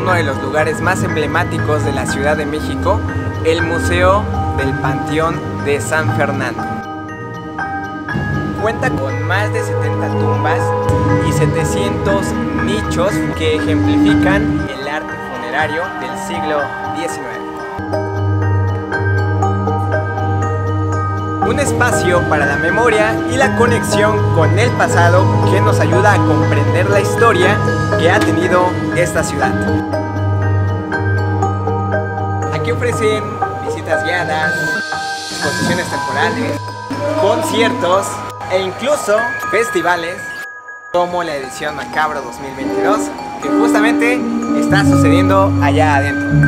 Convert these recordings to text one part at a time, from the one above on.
uno de los lugares más emblemáticos de la Ciudad de México, el Museo del Panteón de San Fernando. Cuenta con más de 70 tumbas y 700 nichos que ejemplifican el arte funerario del siglo XIX. Un espacio para la memoria y la conexión con el pasado que nos ayuda a comprender la historia que ha tenido esta ciudad. Aquí ofrecen visitas guiadas, exposiciones temporales, conciertos e incluso festivales como la edición Macabro 2022, que justamente está sucediendo allá adentro.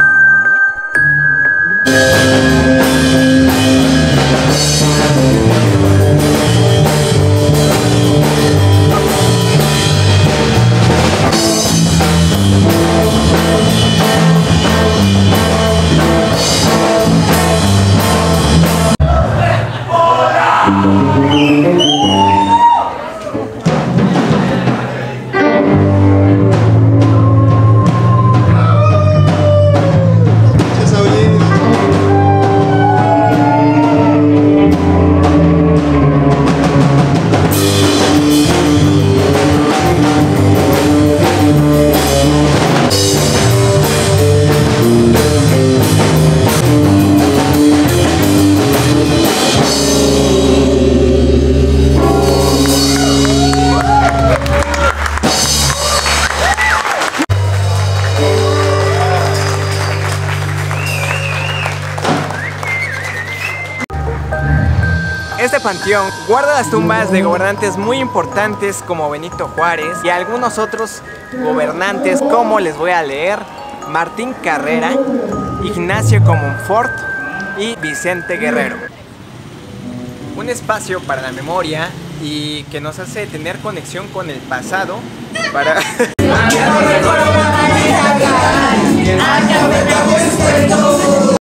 Este panteón guarda las tumbas de gobernantes muy importantes como Benito Juárez y algunos otros gobernantes como, les voy a leer, Martín Carrera, Ignacio Comonfort y Vicente Guerrero. Un espacio para la memoria y que nos hace tener conexión con el pasado para...